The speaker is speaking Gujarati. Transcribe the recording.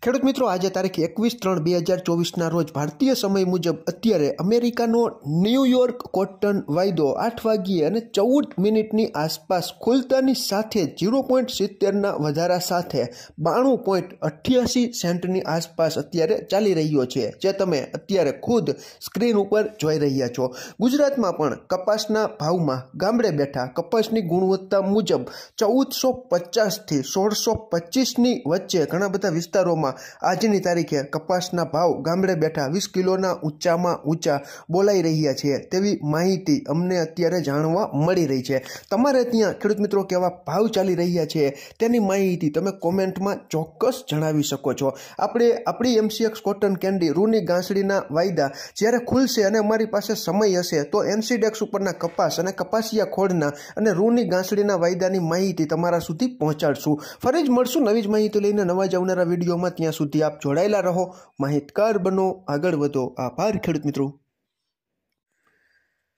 ખેડૂત મિત્રો, આજે તારીખ 21/3/2024ના રોજ ભારતીય સમય મુજબ અત્યારે અમેરિકાનો ન્યૂયોર્ક કોટન વાયદો 8 વાગ્યે અને 14 મિનિટની આસપાસ ખુલતાની સાથે 0.70ના વધારા સાથે 92.88 સેન્ટની આસપાસ અત્યારે ચાલી રહ્યો છે, જે તમે અત્યારે ખુદ સ્ક્રીન ઉપર જોઈ રહ્યા છો। ગુજરાતમાં પણ કપાસના ભાવમાં ગામડે બેઠા કપાસની ગુણવત્તા મુજબ 1450થી 1625ની વચ્ચે ઘણા બધા વિસ્તારોમાં આજની તારીખે કપાસના ભાવ ગામડે બેઠા 20 કિલોના ઊંચામાં ઊંચા બોલાઈ રહ્યા છે તેવી માહિતી અમને અત્યારે જાણવા મળી રહી છે। તમારે ત્યાં ખેડૂત મિત્રો કેવા ભાવ ચાલી રહ્યા છે તેની માહિતી તમે કોમેન્ટમાં ચોક્કસ જણાવી શકો છો। આપણે આપણી MCX કોટન કેન્ડી રૂની ગાંસડીના વાયદા જ્યારે ખુલશે અને અમારી પાસે સમય હશે તો NCDEX ઉપરના કપાસ અને કપાસિયા ખોળના અને રૂની ગાંસડીના વાયદાની માહિતી તમારા સુધી પહોંચાડશું। ફરી જ મળશું નવી જ માહિતી લઈને નવા જ આવનારા વિડીયોમાં। ત્યાં સુધી આપ જોડાયેલા રહો, માહિતગાર બનો, આગળ વધો। આભાર ખેડૂત મિત્રો।